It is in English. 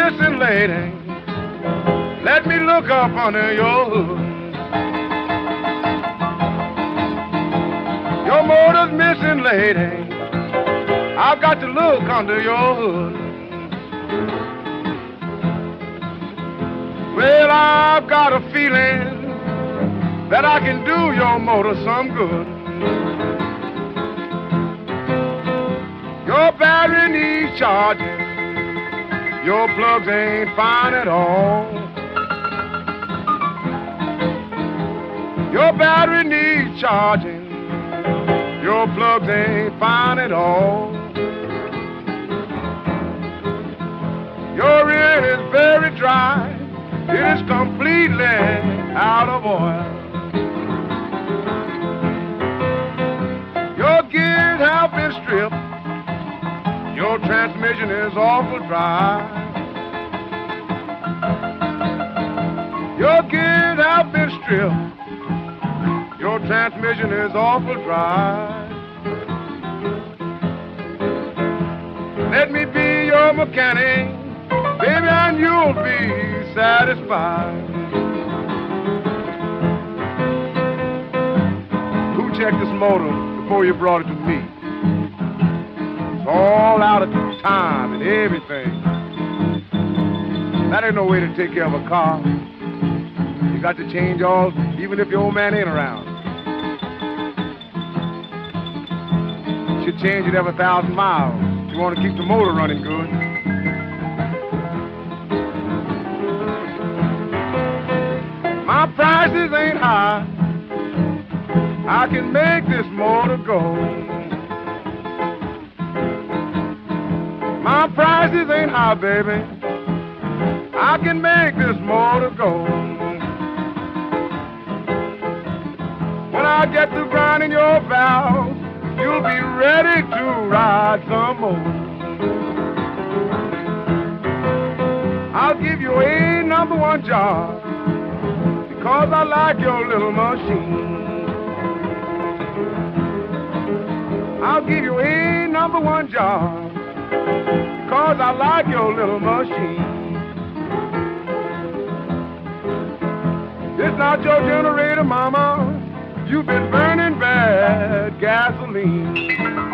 missing, lady. Let me look up under your hood. Your motor's missing, lady. I've got to look under your hood. Well, I've got a feeling that I can do your motor some good. Your battery needs charging. Your plugs ain't fine at all. Your battery needs charging. Your plugs ain't fine at all. Your rear is very dry. It is completely out of oil. Your gears have been stripped. Your transmission is awful dry. Your gears have been stripped. Your transmission is awful dry. Let me be your mechanic, baby, and you'll be satisfied. Who checked this motor before you brought it to me? It's all out of time and everything. That ain't no way to take care of a car. You got to change all, even if your old man ain't around. You should change it every 1,000 miles if you want to keep the motor running good. My prices ain't high. I can make this motor go. My prices ain't high, baby. I can make this motor go. When I get to grinding your valves, you'll be ready to ride some more. I'll give you a #1 job, because I like your little machine. I'll give you a #1 job, because I like your little machine. It's not your generator, mama. You've been burning bad gasoline.